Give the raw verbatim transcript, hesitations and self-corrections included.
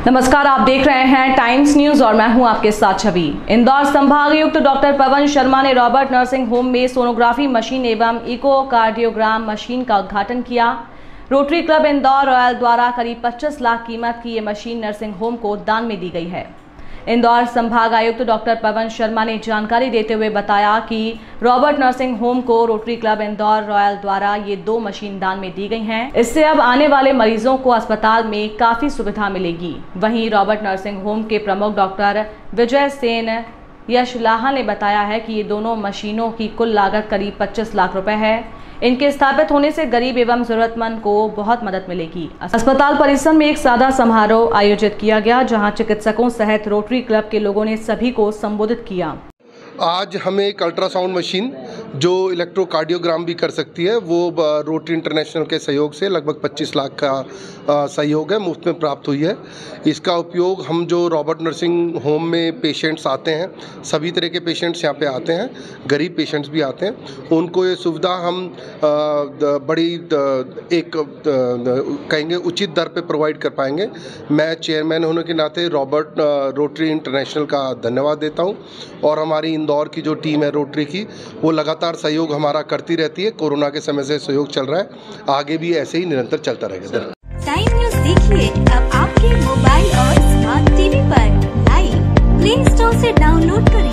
नमस्कार, आप देख रहे हैं टाइम्स न्यूज और मैं हूं आपके साथ छवि। इंदौर संभागायुक्त डॉक्टर पवन शर्मा ने रॉबर्ट नर्सिंग होम में सोनोग्राफी मशीन एवं इकोकार्डियोग्राम मशीन का उद्घाटन किया। रोटरी क्लब इंदौर रॉयल द्वारा करीब पच्चीस लाख कीमत की ये मशीन नर्सिंग होम को दान में दी गई है। इंदौर संभागायुक्त डॉक्टर पवन शर्मा ने जानकारी देते हुए बताया कि रॉबर्ट नर्सिंग होम को रोटरी क्लब इंदौर रॉयल द्वारा ये दो मशीन दान में दी गई हैं। इससे अब आने वाले मरीजों को अस्पताल में काफी सुविधा मिलेगी। वहीं रॉबर्ट नर्सिंग होम के प्रमुख डॉक्टर विजय सेन यशलाहा ने बताया है कि ये दोनों मशीनों की कुल लागत करीब पच्चीस लाख रुपए है। इनके स्थापित होने से गरीब एवं जरूरतमंद को बहुत मदद मिलेगी। अस्पताल परिसर में एक सादा समारोह आयोजित किया गया, जहां चिकित्सकों सहित रोटरी क्लब के लोगों ने सभी को संबोधित किया। आज हमें एक अल्ट्रासाउंड मशीन जो इलेक्ट्रोकार्डियोग्राम भी कर सकती है, वो रोटरी इंटरनेशनल के सहयोग से लगभग पच्चीस लाख का सहयोग है, मुफ्त में प्राप्त हुई है। इसका उपयोग हम जो रॉबर्ट नर्सिंग होम में पेशेंट्स आते हैं, सभी तरह के पेशेंट्स यहाँ पे आते हैं, गरीब पेशेंट्स भी आते हैं, उनको ये सुविधा हम बड़ी एक कहेंगे उचित दर पे प्रोवाइड कर पाएंगे। मैं चेयरमैन होने के नाते रॉबर्ट रोटरी इंटरनेशनल का धन्यवाद देता हूँ और हमारी इंदौर की जो टीम है रोटरी की, वो लगातार सहयोग हमारा करती रहती है। कोरोना के समय से सहयोग चल रहा है, आगे भी ऐसे ही निरंतर चलता रहेगा। टाइम न्यूज देखिए अब आपके मोबाइल और स्मार्ट टीवी पर लाइव प्ले स्टोर से डाउनलोड करें।